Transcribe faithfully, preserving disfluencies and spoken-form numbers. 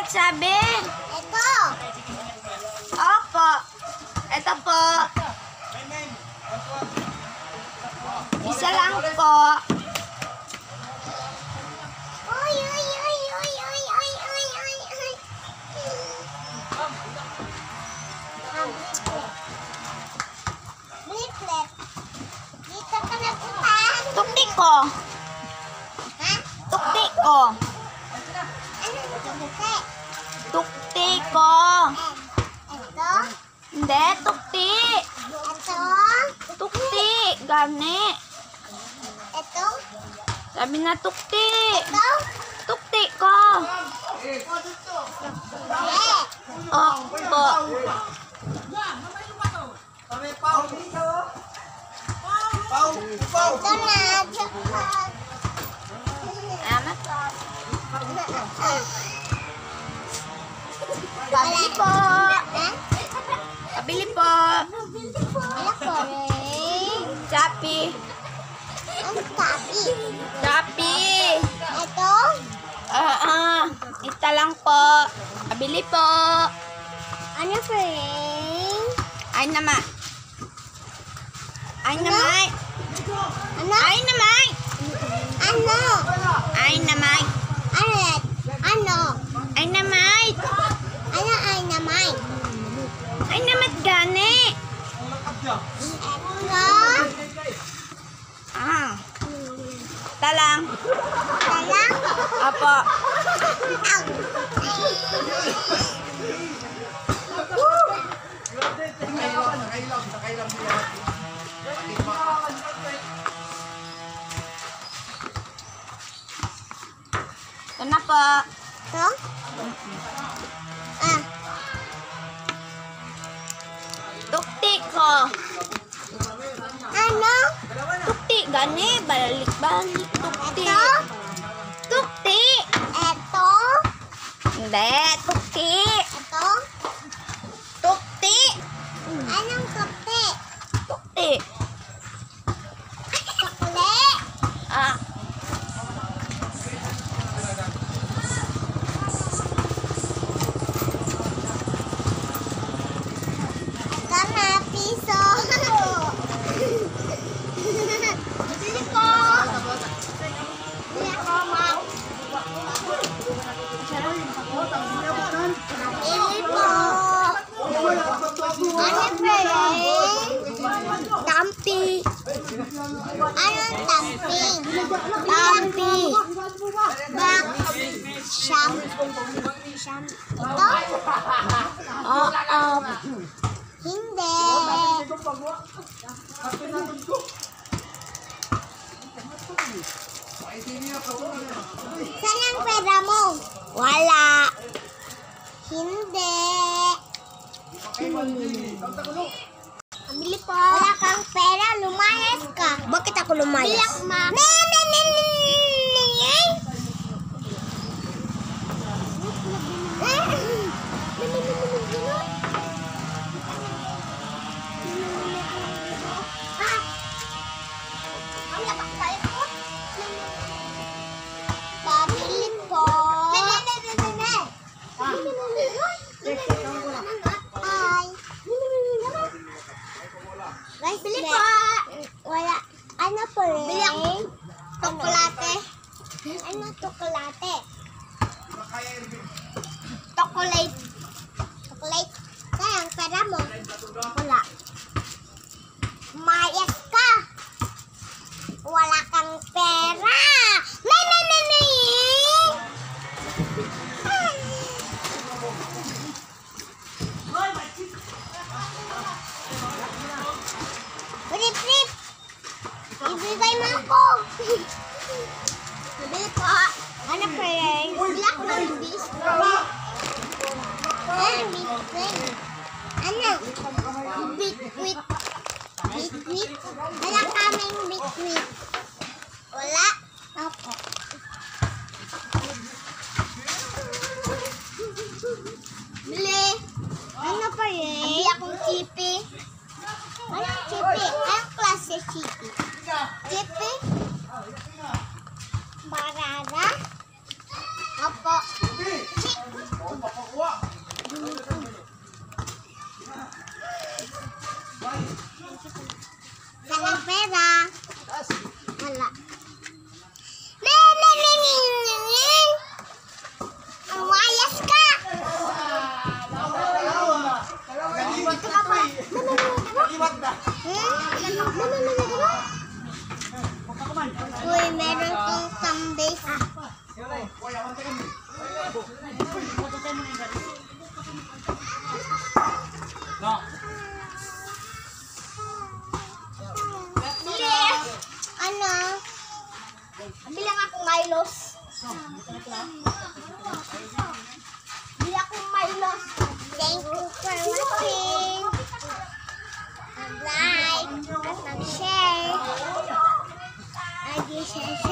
sabi? Ito. Opo. Ito po. Isa lang po. Uy, uy, uy, uy, uy, uy, uy, uy, uy. Bliplet. Dito ka na punta. Tukti ko. Ha? Tukti ko. Ano ito? Buke. Tukti ko. Ito. Hindi, tukti. Ito. Tukti. Gani. Ito. Sabi na tukti. Ito. Tukti ko. Eh. Opo. Ito na. Ama. Pabili po. Ha? Pabili po. Ano po rin? Shopee. Ang tapi. Shopee. Ito. Ah, ah. Ita lang po. Pabili po. Ano po rin? Ay naman. Ay naman. Ano? Ay naman. Ano? Ay naman. Ano? Ano? Ay naman. Ano ay naman? Ay naman gani. Ito. Ah. Talang. Talang. Apo. Aw. Ito na po. Ito? Ah. Tukti ko. Ano? Tukti gani. Balik-balik. Tukti. Ito? Tukti. Ito? Hindi. Tukti. Ito? Tukti. Anong kape? Tukti. Sukle? Ah. Ito na, piso. Bili po. Bili po, ma'am. Bili po. Ano pa rin? Tampi. Anong tampi? Tampi. Bak. Sham. Sham. Ito? Oo. Hindi. Saan ang pera mo? Wala. Hindi. Bili po. Wala kang pera, lumayas ka. Bakit ako lumayas? Biyak, ma'am. Ne, ne, ne, ne, ne, ne. Ah. Ang lakas tayo po. Pabili po. Ne, ne, ne, ne, ne, ne. Ay. Guys, bili po. Wala. Ano po rin? Bili ako. Tokolate. Ano tokolate? Chocolate. Chocolate. Kaya ang pera mo. Wala. Mayas ka. Wala kang pera. Nay, nay, nay, nay. Rip, rip. Ibigay mo ako. Bili po. Ano pa rin? Black ng bistro. Ano? Bitwit. Ano? Bitwit. Bitwit. Wala kaming bitwit. Wala. Opo. Bili. Ano pa rin? Bili akong chipi. Anong chipi? Anong klase chipi? Chipi? Barara? Opo. Chip. Bilang akong Milos. Bili akong Milos. Thank you for watching. Like, at mag-share. Agi-share.